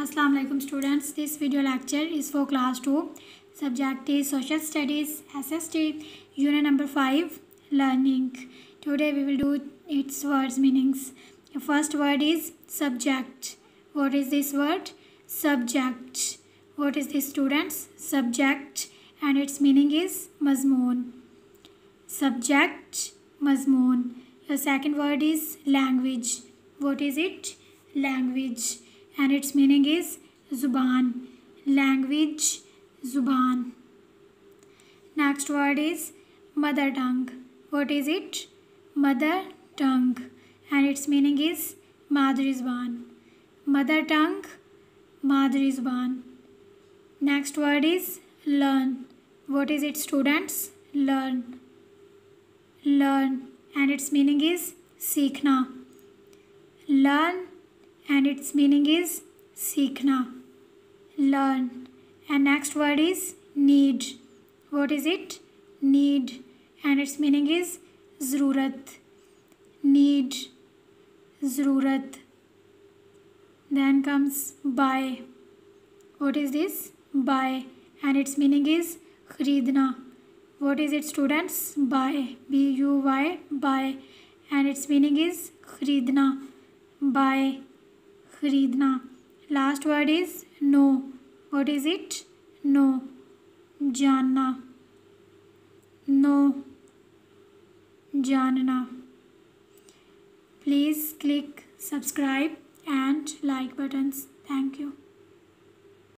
Assalamu alaikum students. This video lecture is for class 2. Subject is Social Studies, SST, unit number 5, Learning. Today we will do its words meanings. The first word is subject. What is this word? Subject. What is this students? Subject, and its meaning is mazmoon. Subject, mazmoon. The second word is language. What is it? Language, and its meaning is zuban. Language, zuban. Next word is mother tongue. What is it? Mother tongue, and its meaning is madri zuban. Mother tongue, madri zuban. Next word is learn. What is it students? Learn. Learn, and its meaning is seekhna. Learn, and its meaning is seekhna. Learn. And next word is need. What is it? Need, and its meaning is zarurat. Need, zarurat. Then comes buy. What is this? Buy, and its meaning is khareedna. What is it students? Buy, B-U-Y, buy, and its meaning is khareedna. Buy, khareedna. Last word is know. What is it? Know, जानना. Know, जानना. Please click subscribe and like buttons. Thank you.